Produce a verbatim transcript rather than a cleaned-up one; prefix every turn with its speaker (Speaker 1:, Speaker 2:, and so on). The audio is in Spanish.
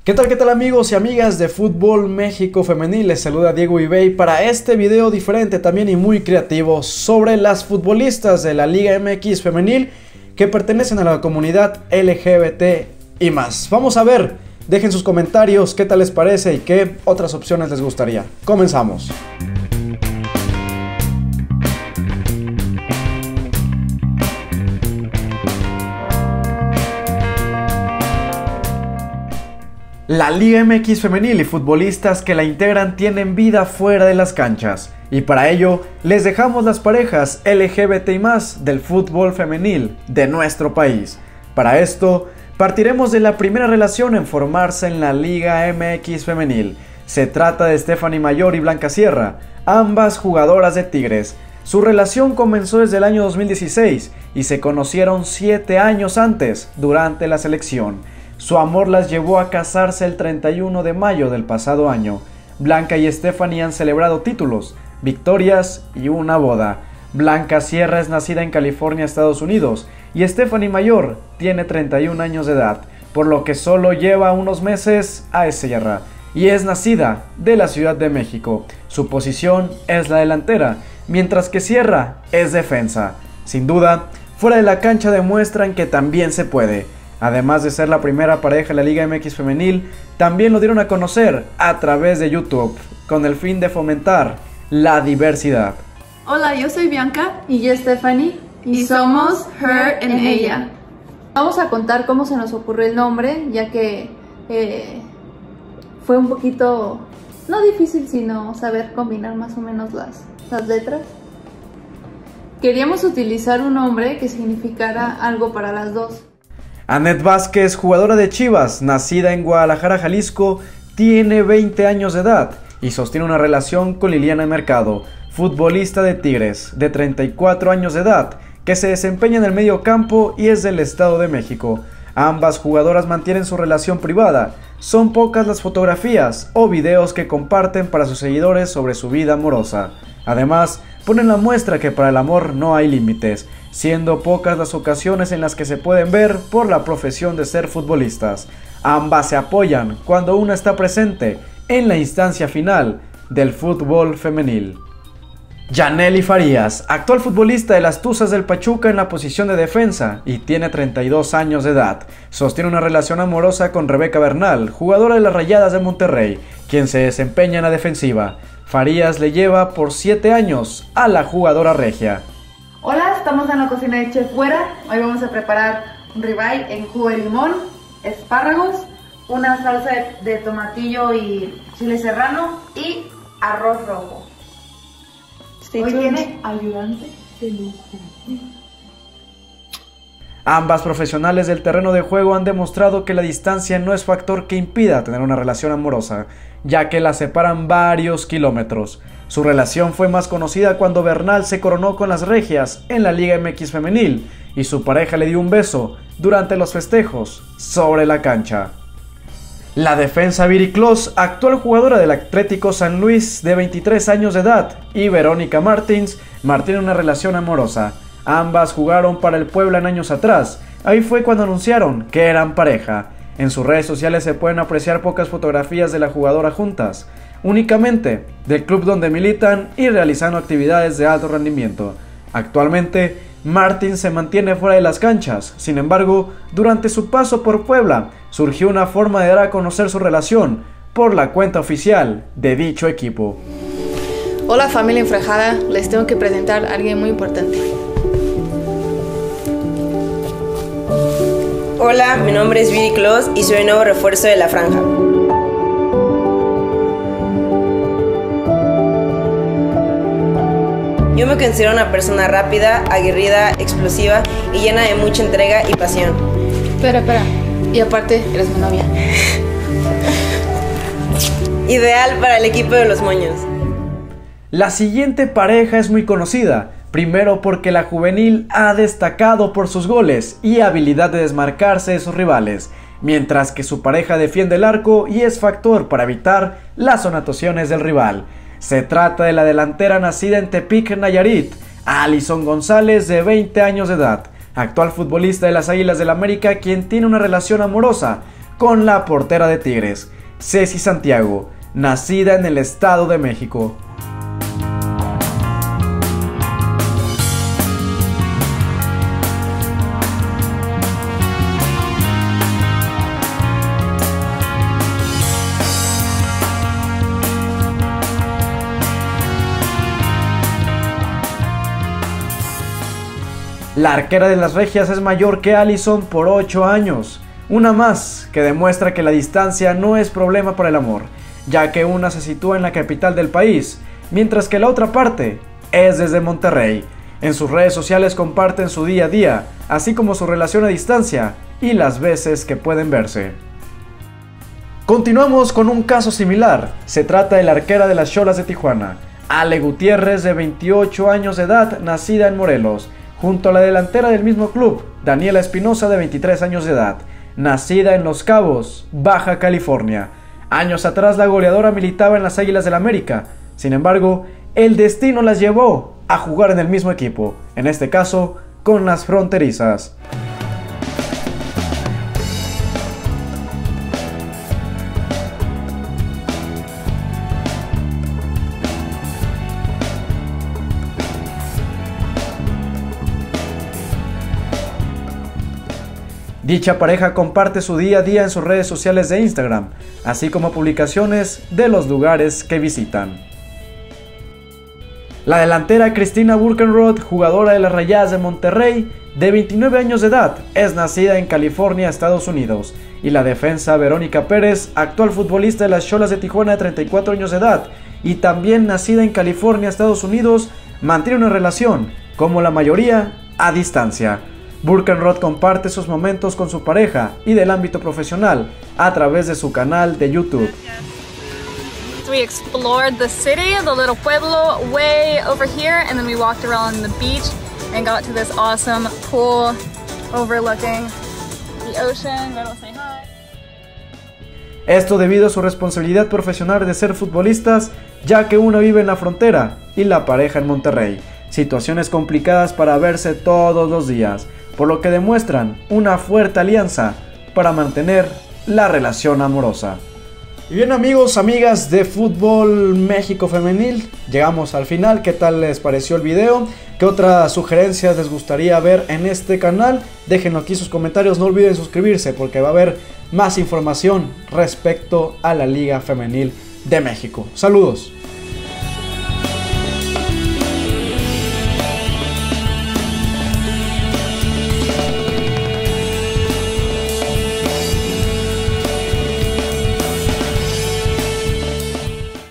Speaker 1: ¿Qué tal, qué tal amigos y amigas de Fútbol México Femenil? Les saluda Diego Ibey para este video diferente también y muy creativo sobre las futbolistas de la Liga M X Femenil que pertenecen a la comunidad L G B T y más. Vamos a ver, dejen sus comentarios, qué tal les parece y qué otras opciones les gustaría. Comenzamos. La Liga M X Femenil y futbolistas que la integran tienen vida fuera de las canchas, y para ello les dejamos las parejas L G B T y más del fútbol femenil de nuestro país. Para esto partiremos de la primera relación en formarse en la Liga M X Femenil. Se trata de Stephanie Mayor y Blanca Sierra, ambas jugadoras de Tigres. Su relación comenzó desde el año dos mil dieciséis y se conocieron siete años antes, durante la selección. Su amor las llevó a casarse el treinta y uno de mayo del pasado año. Blanca y Stephanie han celebrado títulos, victorias y una boda. Blanca Sierra es nacida en California, Estados Unidos, y Stephanie Mayor tiene treinta y un años de edad, por lo que solo lleva unos meses a Sierra, y es nacida de la Ciudad de México. Su posición es la delantera, mientras que Sierra es defensa. Sin duda, fuera de la cancha demuestran que también se puede. Además de ser la primera pareja en la Liga M X Femenil, también lo dieron a conocer a través de YouTube, con el fin de fomentar la diversidad.
Speaker 2: Hola, yo soy Bianca
Speaker 3: y yo Stephanie
Speaker 2: y, y somos Her en Ella.
Speaker 3: Vamos a contar cómo se nos ocurrió el nombre, ya que eh, fue un poquito, no difícil, sino saber combinar más o menos las, las letras. Queríamos utilizar un nombre que significara algo para las dos.
Speaker 1: Annette Vázquez, jugadora de Chivas, nacida en Guadalajara, Jalisco, tiene veinte años de edad y sostiene una relación con Liliana Mercado, futbolista de Tigres, de treinta y cuatro años de edad, que se desempeña en el medio campo y es del Estado de México. Ambas jugadoras mantienen su relación privada. Son pocas las fotografías o videos que comparten para sus seguidores sobre su vida amorosa. Además, ponen la muestra que para el amor no hay límites, siendo pocas las ocasiones en las que se pueden ver por la profesión de ser futbolistas. Ambas se apoyan cuando una está presente en la instancia final del fútbol femenil. Yaneli Farías, actual futbolista de las Tuzas del Pachuca en la posición de defensa y tiene treinta y dos años de edad. Sostiene una relación amorosa con Rebeca Bernal, jugadora de las Rayadas de Monterrey, quien se desempeña en la defensiva. Farías le lleva por siete años a la jugadora regia.
Speaker 2: Hola, estamos en la cocina de Chef Güera. Hoy vamos a preparar un ribeye en jugo de limón, espárragos, una salsa de tomatillo y chile serrano y arroz rojo. Hoy tiene ayudante de lujo.
Speaker 1: Ambas profesionales del terreno de juego han demostrado que la distancia no es factor que impida tener una relación amorosa, ya que las separan varios kilómetros. Su relación fue más conocida cuando Bernal se coronó con las regias en la Liga M X Femenil y su pareja le dio un beso durante los festejos sobre la cancha. La defensa Viri Clos, actual jugadora del Atlético San Luis de veintitrés años de edad, y Verónica Martins mantienen una relación amorosa. Ambas jugaron para el Puebla en años atrás. Ahí fue cuando anunciaron que eran pareja. En sus redes sociales se pueden apreciar pocas fotografías de la jugadora juntas, únicamente del club donde militan y realizando actividades de alto rendimiento. Actualmente, Martin se mantiene fuera de las canchas. Sin embargo, durante su paso por Puebla, surgió una forma de dar a conocer su relación por la cuenta oficial de dicho equipo.
Speaker 4: Hola familia enfrejada, les tengo que presentar a alguien muy importante.
Speaker 5: Hola, mi nombre es Viri Clos y soy el nuevo refuerzo de la franja. Yo me considero una persona rápida, aguerrida, explosiva y llena de mucha entrega y pasión.
Speaker 4: Espera, espera. Y aparte, eres mi novia.
Speaker 5: Ideal para el equipo de los moños.
Speaker 1: La siguiente pareja es muy conocida, primero porque la juvenil ha destacado por sus goles y habilidad de desmarcarse de sus rivales, mientras que su pareja defiende el arco y es factor para evitar las anotaciones del rival. Se trata de la delantera nacida en Tepic, Nayarit, Alison González, de veinte años de edad, actual futbolista de las Águilas del América, quien tiene una relación amorosa con la portera de Tigres, Ceci Santiago, nacida en el Estado de México. La arquera de las Regias es mayor que Alison por ocho años, una más que demuestra que la distancia no es problema para el amor, ya que una se sitúa en la capital del país, mientras que la otra parte es desde Monterrey. En sus redes sociales comparten su día a día, así como su relación a distancia y las veces que pueden verse. Continuamos con un caso similar, se trata de la arquera de las Xolas de Tijuana, Ale Gutiérrez, de veintiocho años de edad, nacida en Morelos, junto a la delantera del mismo club, Daniela Espinosa, de veintitrés años de edad, nacida en Los Cabos, Baja California. Años atrás la goleadora militaba en las Águilas del América, sin embargo, el destino las llevó a jugar en el mismo equipo, en este caso, con las Fronterizas. Dicha pareja comparte su día a día en sus redes sociales de Instagram, así como publicaciones de los lugares que visitan. La delantera Cristina Burkenroth, jugadora de las Rayadas de Monterrey, de veintinueve años de edad, es nacida en California, Estados Unidos, y la defensa Verónica Pérez, actual futbolista de las Xolas de Tijuana, de treinta y cuatro años de edad, y también nacida en California, Estados Unidos, mantiene una relación, como la mayoría, a distancia. Burkenroth comparte sus momentos con su pareja y del ámbito profesional a través de su canal de YouTube.
Speaker 6: We explored the city, the little pueblo way over here, and then we walked around the beach and got to this awesome pool overlooking the ocean. Go say hi.
Speaker 1: Esto debido a su responsabilidad profesional de ser futbolistas, ya que una vive en la frontera y la pareja en Monterrey. Situaciones complicadas para verse todos los días, por lo que demuestran una fuerte alianza para mantener la relación amorosa. Y bien, amigos, amigas de Fútbol México Femenil, llegamos al final. ¿Qué tal les pareció el video? ¿Qué otras sugerencias les gustaría ver en este canal? Déjenlo aquí en sus comentarios, no olviden suscribirse porque va a haber más información respecto a la Liga Femenil de México. Saludos.